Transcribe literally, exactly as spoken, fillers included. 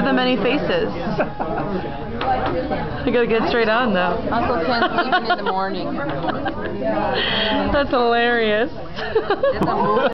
of the many faces. I gotta get straight on though. Uncle Ken's leaving in the morning. That's hilarious.